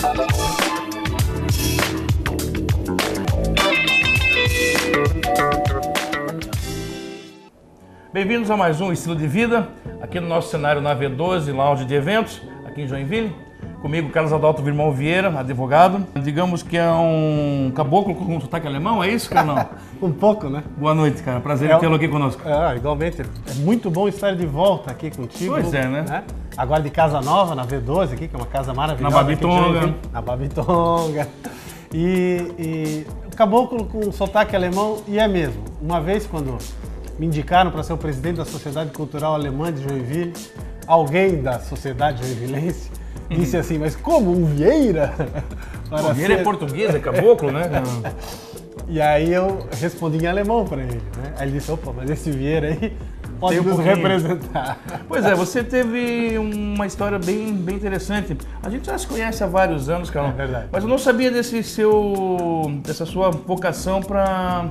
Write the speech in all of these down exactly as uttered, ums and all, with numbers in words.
Bem-vindos a mais um Estilo de Vida, aqui no nosso cenário na V doze, lounge de eventos, aqui em Joinville. Comigo, Carlos Adalto Virmão Vieira, advogado. Digamos que é um caboclo com sotaque alemão, é isso, cara? Não? Um pouco, né? Boa noite, cara. Prazer é, em tê-lo aqui conosco. É, igualmente. É muito bom estar de volta aqui contigo. Pois é, né? né? Agora de casa nova, na V doze aqui, que é uma casa maravilhosa. Na Babitonga. Na Babitonga. E, e o caboclo com sotaque alemão, e é mesmo. Uma vez, quando me indicaram para ser o presidente da Sociedade Cultural Alemã de Joinville, alguém da sociedade joinvilense disse assim, mas como um Vieira? O Vieira ser... é português, é caboclo, né? E aí eu respondi em alemão para ele, né? Aí ele disse, opa, mas esse Vieira aí pode nos representar. Pois é, você teve uma história bem, bem interessante. A gente já se conhece há vários anos, Carlão. É verdade. Mas eu não sabia desse seu, dessa sua vocação para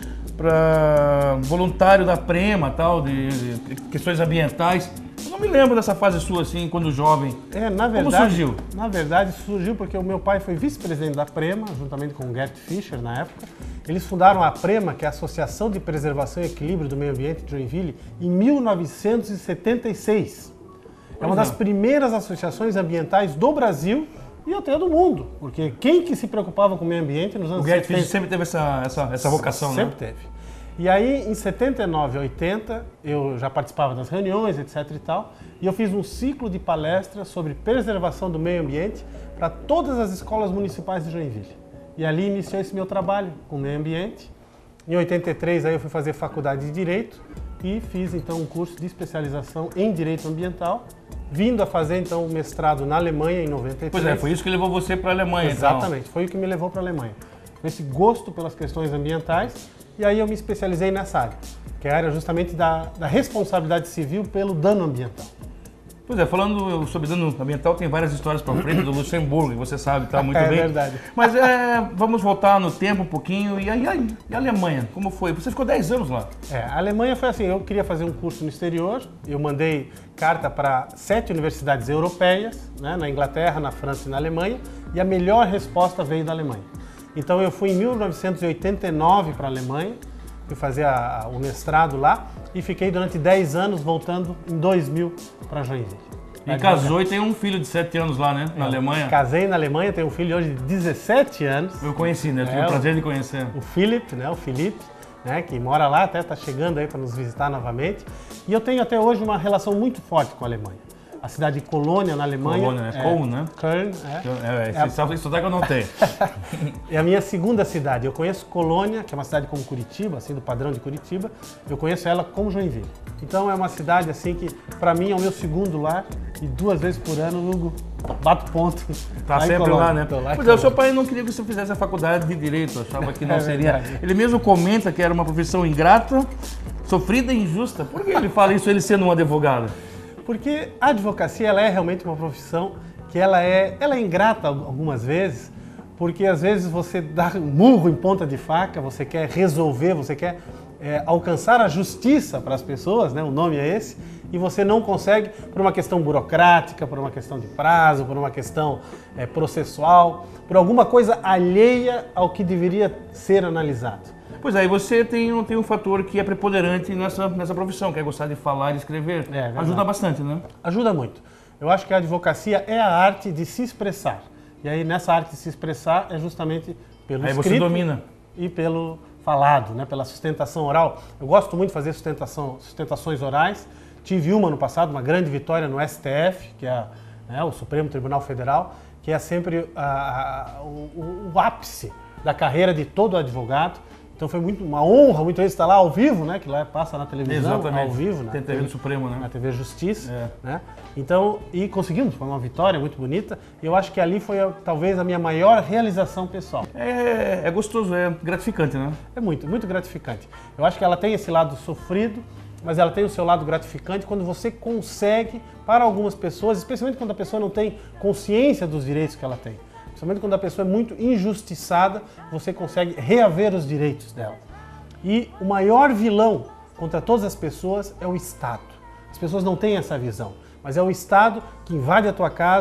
para voluntário da Prema, tal, de, de questões ambientais. Eu não me lembro dessa fase sua, assim, quando jovem. É, na verdade, como surgiu? Na verdade, surgiu porque o meu pai foi vice-presidente da Prema, juntamente com o Gert Fischer, na época. Eles fundaram a Prema, que é a Associação de Preservação e Equilíbrio do Meio Ambiente de Joinville, em mil novecentos e setenta e seis. É uma das primeiras associações ambientais do Brasil e até do mundo, porque quem que se preocupava com o meio ambiente nos anos setenta? O Gert Fischer sempre teve essa, essa, essa vocação, sempre né? Sempre teve. E aí, em setenta e nove, oitenta, eu já participava das reuniões, etc e tal, e eu fiz um ciclo de palestras sobre preservação do meio ambiente para todas as escolas municipais de Joinville. E ali iniciou esse meu trabalho com o meio ambiente. Em oitenta e três, aí eu fui fazer faculdade de Direito e fiz, então, um curso de especialização em Direito Ambiental, vindo a fazer, então, o mestrado na Alemanha em noventa e três. Pois é, foi isso que levou você para a Alemanha, Exatamente, então. foi o que me levou para a Alemanha. Esse gosto pelas questões ambientais. E aí eu me especializei nessa área, que é a área justamente da, da responsabilidade civil pelo dano ambiental. Pois é, falando sobre dano ambiental, tem várias histórias para frente do Luxemburgo, você sabe, tá muito é bem. É verdade. Mas é, vamos voltar no tempo um pouquinho. E aí, e a Alemanha, como foi? Você ficou dez anos lá. É, a Alemanha foi assim, eu queria fazer um curso no exterior, eu mandei carta para sete universidades europeias, né, na Inglaterra, na França e na Alemanha, e a melhor resposta veio da Alemanha. Então eu fui em mil novecentos e oitenta e nove para a Alemanha, fui fazer a, a, o mestrado lá e fiquei durante dez anos voltando em dois mil para Joinville. E casou e tem um filho de sete anos lá, né? Na eu Alemanha. Casei na Alemanha, tenho um filho hoje de dezessete anos. Eu conheci, né? Eu tive é, o prazer de conhecer. O Philip, né? O Felipe, né? Que mora lá, até está chegando aí para nos visitar novamente. E eu tenho até hoje uma relação muito forte com a Alemanha. A cidade de Colônia, na Alemanha. Colônia, né? É, Köln, né? Köln, é. É, esse é, sotaque eu não tenho. É a minha segunda cidade. Eu conheço Colônia, que é uma cidade como Curitiba, assim, do padrão de Curitiba. Eu conheço ela como Joinville. Então é uma cidade, assim, que para mim é o meu segundo lar. E duas vezes por ano, Hugo, bato ponto. Tá sempre lá, né? Lá pois é, o seu pai não queria que você fizesse a faculdade de Direito. Achava que não é seria... Verdade. Ele mesmo comenta que era uma profissão ingrata, sofrida e injusta. Por que ele fala isso, ele sendo um advogado? Porque a advocacia ela é realmente uma profissão que ela é, ela é ingrata algumas vezes, porque às vezes você dá um murro em ponta de faca, você quer resolver, você quer é, alcançar a justiça para as pessoas, né? O nome é esse, e você não consegue por uma questão burocrática, por uma questão de prazo, por uma questão é, processual, por alguma coisa alheia ao que deveria ser analisado. Pois é, e você tem um, tem um fator que é preponderante nessa, nessa profissão, que é gostar de falar e escrever. É, ajuda bastante, né? Ajuda muito. Eu acho que a advocacia é a arte de se expressar. E aí, nessa arte de se expressar, é justamente pelo aí escrito você domina. E pelo falado, né? Pela sustentação oral. Eu gosto muito de fazer sustentação, sustentações orais. Tive uma no passado, uma grande vitória no S T F, que é, né, o Supremo Tribunal Federal, que é sempre a, a, o, o ápice da carreira de todo advogado. Então foi muito uma honra, muitas vezes estar lá ao vivo, né? Que lá passa na televisão, exatamente, ao vivo, né? Tem T V do Supremo, né? Na T V Justiça, é. né? Então, e conseguimos, foi uma vitória muito bonita. E eu acho que ali foi talvez a minha maior realização pessoal. É, é gostoso, é gratificante, né? É muito, muito gratificante. Eu acho que ela tem esse lado sofrido, mas ela tem o seu lado gratificante quando você consegue, para algumas pessoas, especialmente quando a pessoa não tem consciência dos direitos que ela tem. Principalmente quando a pessoa é muito injustiçada, você consegue reaver os direitos dela. E o maior vilão contra todas as pessoas é o Estado. As pessoas não têm essa visão, mas é o Estado que invade a tua casa,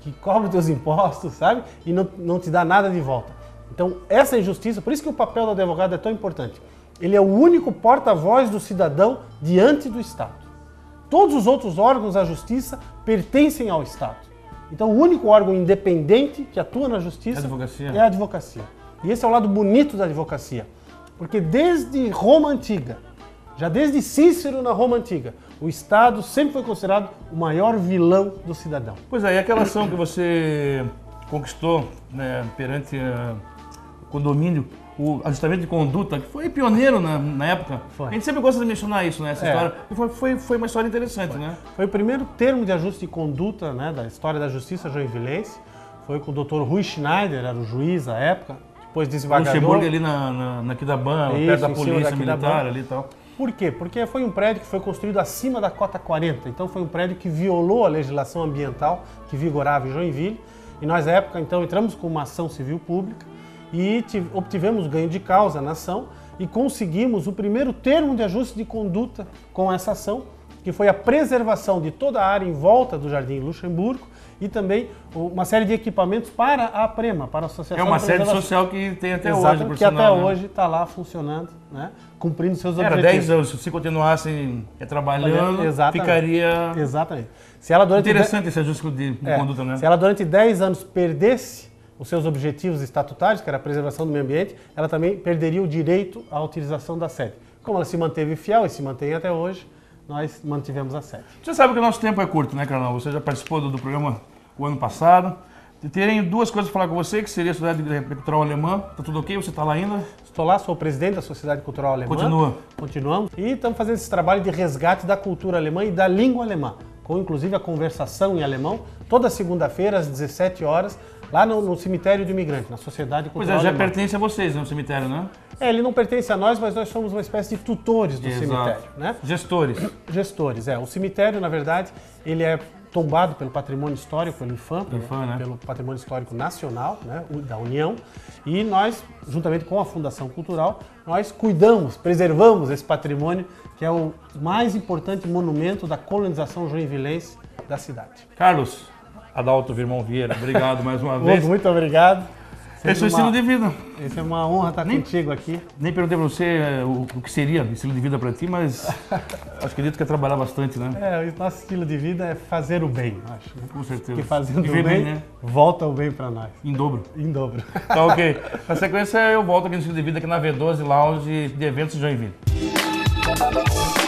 que cobra os teus impostos, sabe? E não, não te dá nada de volta. Então, essa injustiça, por isso que o papel do advogado é tão importante. Ele é o único porta-voz do cidadão diante do Estado. Todos os outros órgãos da justiça pertencem ao Estado. Então, o único órgão independente que atua na justiça advocacia. é a advocacia. E esse é o lado bonito da advocacia. Porque desde Roma Antiga, já desde Cícero na Roma Antiga, o Estado sempre foi considerado o maior vilão do cidadão. Pois é, e aquela ação que você conquistou, né, perante uh, o condomínio, o ajustamento de conduta, que foi pioneiro na, na época. Foi. A gente sempre gosta de mencionar isso, né? Essa É. história. E foi, foi, foi uma história interessante, Foi. né? Foi o primeiro termo de ajuste de conduta, né, da história da justiça joinvilense. Foi com o doutor Rui Schneider, era o juiz à época. Depois desembargador. Luxemburgo ali na, na, na Aquidabã, Isso, perto da em cima polícia da militar Aquidabã. ali e tal. Por quê? Porque foi um prédio que foi construído acima da cota quarenta. Então foi um prédio que violou a legislação ambiental que vigorava em Joinville. E nós, à época, então, entramos com uma ação civil pública e obtivemos ganho de causa na ação e conseguimos o primeiro termo de ajuste de conduta com essa ação, que foi a preservação de toda a área em volta do Jardim Luxemburgo e também uma série de equipamentos para a APREMA, para a Associação É uma de sede Preservação. social que tem até Exato, hoje, por que até sinal, né? hoje está lá funcionando, né? Cumprindo seus Era objetivos. dez anos, se continuassem é, trabalhando, Exatamente. ficaria Exatamente. Se ela durante interessante esse ajuste de, de É, conduta, né? Se ela durante dez anos perdesse os seus objetivos estatutários, que era a preservação do meio ambiente, ela também perderia o direito à utilização da sede. Como ela se manteve fiel e se mantém até hoje, nós mantivemos a sede. Você sabe que o nosso tempo é curto, né, Carnal? Você já participou do, do programa o ano passado. Terei duas coisas para falar com você, que seria a Sociedade Cultural Alemã. Tá tudo ok? Você está lá ainda? Estou lá, sou o presidente da Sociedade Cultural Alemã. Continua. Continuamos. E estamos fazendo esse trabalho de resgate da cultura alemã e da língua alemã, com inclusive a conversação em alemão, toda segunda-feira às dezessete horas, lá no, no cemitério do imigrante, na Sociedade Pois Cultural é, já Alemã. pertence a vocês, né, o cemitério, né? É, ele não pertence a nós, mas nós somos uma espécie de tutores do Exato. cemitério, né? Gestores. Gestores, é. O cemitério, na verdade, ele é tombado pelo patrimônio histórico, pelo IFAM, pelo, IFAM, né? pelo patrimônio histórico nacional, né, da União, e nós, juntamente com a Fundação Cultural, nós cuidamos, preservamos esse patrimônio, que é o mais importante monumento da colonização joinvilense da cidade. Carlos Adalto Virmão Vieira, obrigado mais uma vez. Hugo, muito obrigado. Esse é o estilo de vida. Essa é uma honra estar Nem- contigo aqui. Nem perguntei pra você é, o, o que seria estilo de vida pra ti, mas acho que acredito que é trabalhar bastante, né? É, o nosso estilo de vida é fazer o bem, eu acho. Né? Com certeza. Porque fazendo Viver o bem, bem, né? volta o bem para nós, Em dobro. em dobro. Tá ok. Na sequência eu volto aqui no estilo de vida aqui na V doze Lounge de Eventos de Joinville.